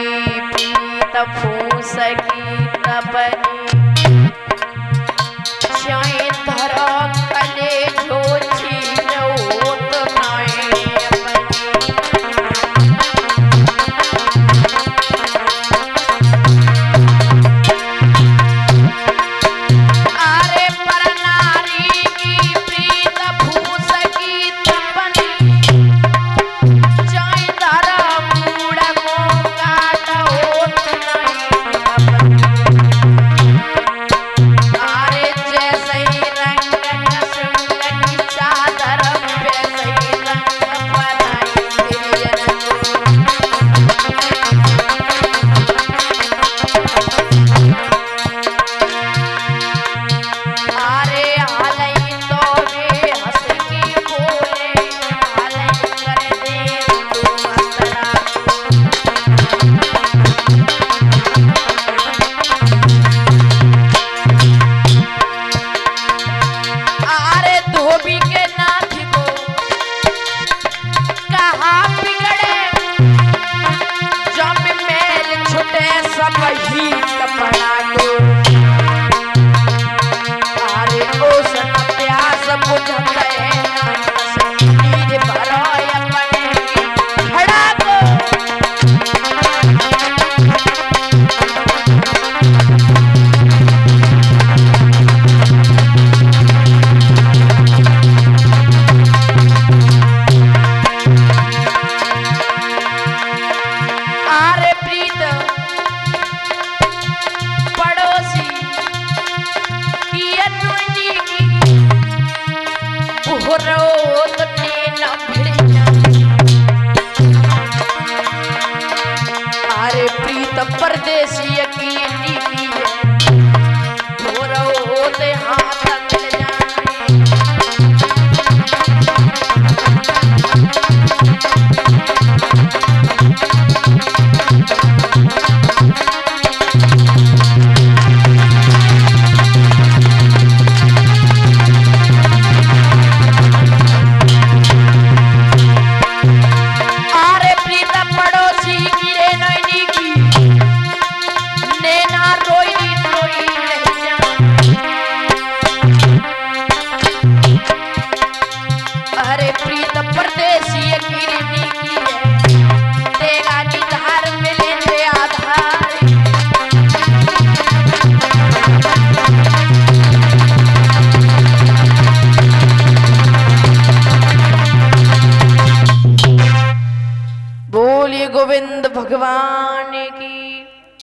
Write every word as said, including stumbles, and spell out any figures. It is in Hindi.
प्रीत फूस की तपनी चाहे धर कले झोची रोत नाए अरे पर नारी की प्रीत फूस की तपनी चाहे धर मूड़ को काट होत अरे जैसे ही रंग की चादर वैसे ही रंग बनाई अरे हालई तो वे हंस के बोले हालई कर दे तू मतरा अरे धोबी के नाथ को कहा बिगड़े जब मेल छुटे सब ही कपड़ा को अरे ओसन प्यास बुझते नीर भरो अपने खड़ा को अरे प्रीत पड़ोसी रोत न भिड़िया अरे प्रीत परदेसी की नीति रोत हाथ मिल जाए अरे प्रीत पड़ोसी गिरे नैनी की नैना रोई रोई रह जा अरे प्रीत परदेसी गिरनी की है तेरा की धार मिले ते आधार बोलिए गोविंद भगवान की।